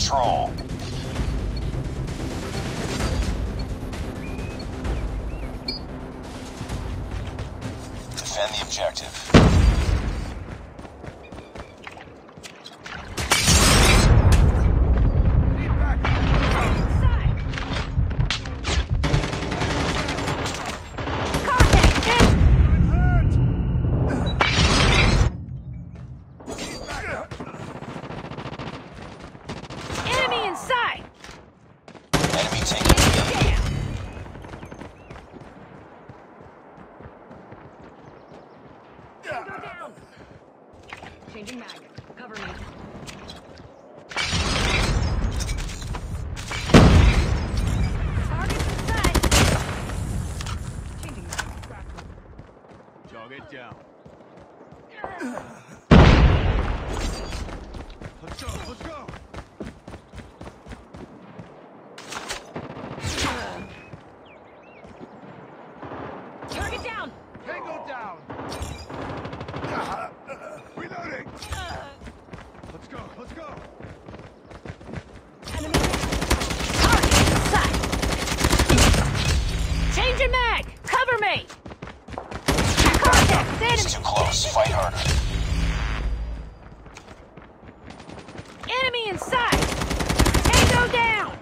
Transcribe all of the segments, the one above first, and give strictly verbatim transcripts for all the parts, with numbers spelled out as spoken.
control. Defend the objective. Changing mag. Cover me. Target set. Changing mag. Target down. Let's go, let's go. Target down. Tango down. Reloading. Let's go, let's go. Enemy. Target inside. Changing mag. Cover me. Contact with enemy. It's too close. Fight harder. Enemy inside. Tango down.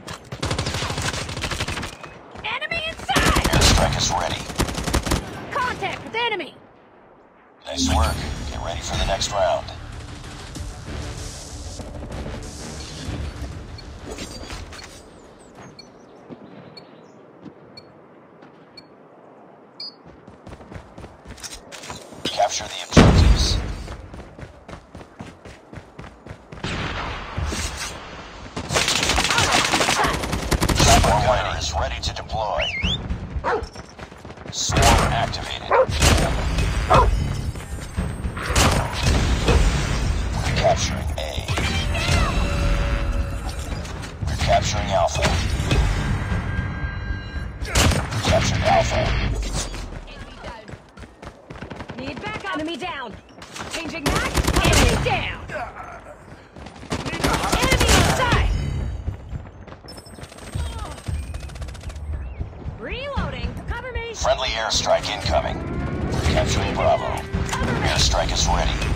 Enemy inside. Airstrike is ready. Contact with enemy. Nice work. Get ready for the next round. Capture the objectives. Swarm fighter is ready to deploy. Swarm activated. We're capturing A. We're capturing Alpha. We captured Alpha. Need backup. Enemy down. Changing mag. Enemy down. Enemy inside. Reloading. Cover me. Friendly airstrike incoming. We're capturing Bravo. Cover me. Airstrike is ready.